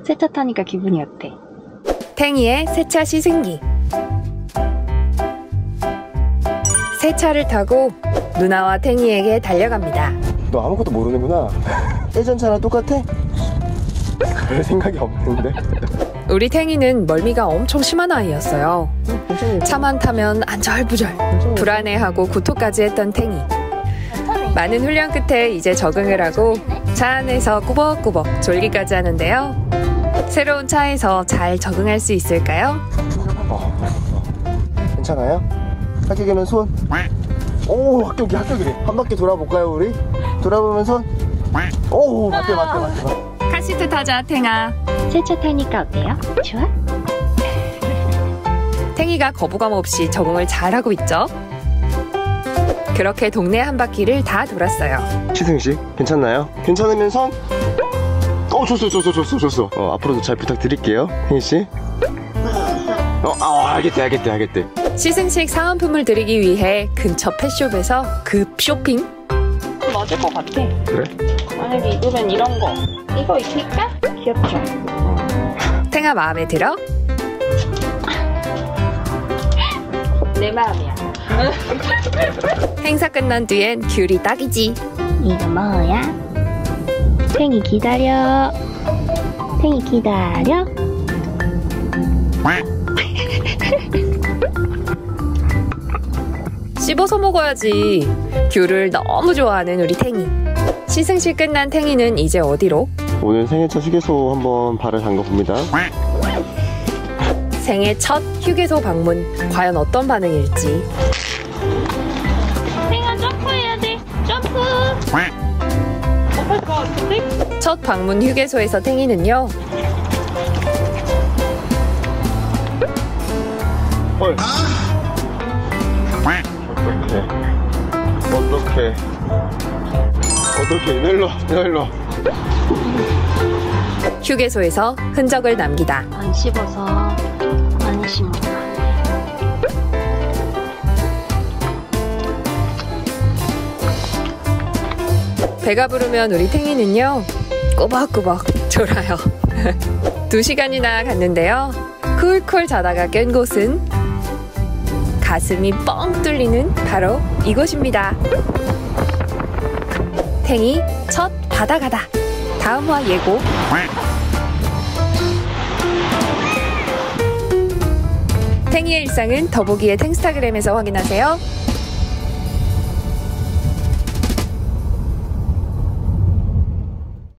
세차 타니까 기분이 어때? 탱이의 세차 시승기. 세차를 타고 누나와 탱이에게 달려갑니다. 너 아무것도 모르는구나. 예전 차랑 똑같아? 그럴 생각이 없는데. 우리 탱이는 멀미가 엄청 심한 아이였어요. 차만 타면 안절부절, 불안해하고 구토까지 했던 탱이. 많은 훈련 끝에 이제 적응을 하고 차 안에서 꾸벅꾸벅 졸기까지 하는데요. 새로운 차에서 잘 적응할 수 있을까요? 괜찮아요? 합격이면 손. 오, 합격이래. 한 바퀴 돌아볼까요, 우리? 돌아보면 손. 오, 맞대. 카시트 타자, 탱아. 세차 타니까 어때요? 좋아? 탱이가 거부감 없이 적응을 잘하고 있죠. 그렇게 동네 한 바퀴를 다 돌았어요. 시승씨, 괜찮나요? 괜찮으면 손. 줬어. 앞으로도 잘 부탁드릴게요, 혜인씨. 알겠대. 시승식 사은품을 드리기 위해 근처 펫숍에서 급 쇼핑? 맞을 것 같아. 그래? 만약에 입으면 이런 거. 이거 입힐까? 귀엽죠? 탱아 마음에 들어? 내 마음이야. 행사 끝난 뒤엔 귤이 딱이지. 이거 뭐야? 탱이 기다려. 씹어서 먹어야지. 귤을 너무 좋아하는 우리 탱이. 시승식 끝난 탱이는 이제 어디로? 오늘 생애차 휴게소 한번 발을 담가봅니다. 생애 첫 휴게소 방문. 과연 어떤 반응일지. 탱아 점프해야 돼. 점프. 못할 것 같은데? 첫 방문 휴게소에서 탱이는요. 어떡해. 일로 와. 휴게소에서 흔적을 남기다. 안 씹어서 안 씹어. 배가 부르면 우리 탱이는요. 꾸벅꾸벅 졸아요. 2시간이나 갔는데요. 쿨쿨 자다가 깬 곳은 가슴이 뻥 뚫리는 바로 이곳입니다. 탱이 첫 바다가다. 다음화 예고. 탱이의 일상은 더보기의 탱스타그램에서 확인하세요.